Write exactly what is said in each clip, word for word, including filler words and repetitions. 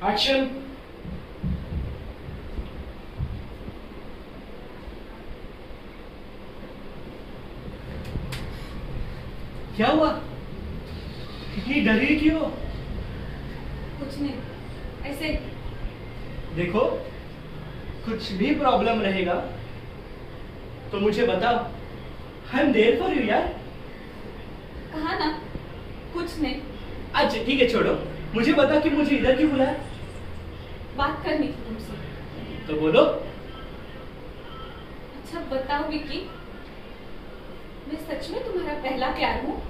Action. क्या हुआ? इतनी डरी क्यों? कुछ नहीं, ऐसे। देखो, कुछ भी प्रॉब्लम रहेगा तो मुझे बताओ। I am there for you यार। कहा ना, कुछ नहीं। अच्छा ठीक है, छोड़ो। मुझे बता कि मुझे इधर क्यों बुलाया? बात करनी थी तुमसे। तो बोलो। अच्छा बताओ विकी, मैं सच में तुम्हारा पहला प्यार हूँ?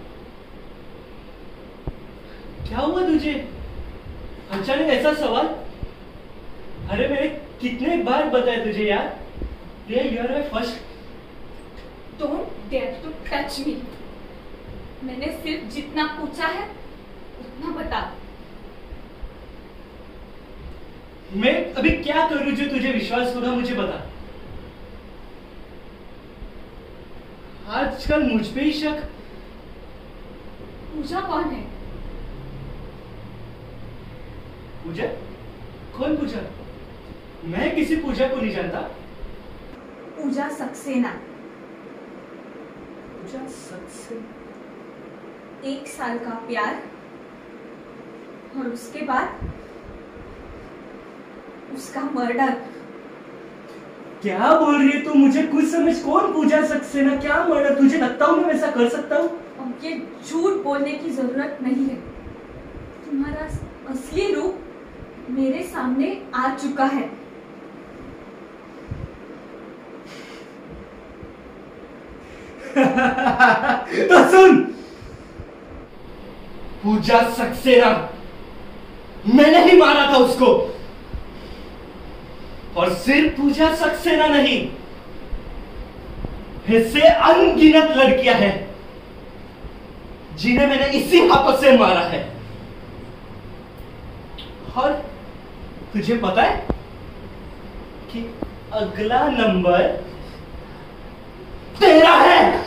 क्या हुआ तुझे? अचानक ऐसा सवाल? अरे मैंने कितने बार बताया तुझे यार, you are my first. Don't dare to touch me. मैंने सिर्फ जितना पूछा है उतना बता। मैं अभी क्या करूं जो तुझे विश्वास होगा? मुझे बता। आजकल मुझ पे ही शक। पूजा कौन है? पूजा? कौन पूजा? मैं किसी पूजा को नहीं जानता। पूजा सक्सेना। पूजा सक्सेना? एक साल का प्यार और उसके बाद उसका मर्डर। क्या बोल रही है तू? मुझे कुछ समझ। कौन पूजा सक्सेना? क्या मर्डर? तुझे लगता हूँ मैं वैसा कर सकता हूँ? अब ये झूठ बोलने की जरूरत नहीं है। तुम्हारा असली रूप मेरे सामने आ चुका है। तो सुन, पूजा सक्सेना, मैंने ही मारा था उसको। और सिर्फ पूजा सक्सेना नहीं, इससे अनगिनत लड़कियां हैं जिन्हें मैंने इसी हाथों से मारा है। और तुझे पता है कि अगला नंबर तेरा है।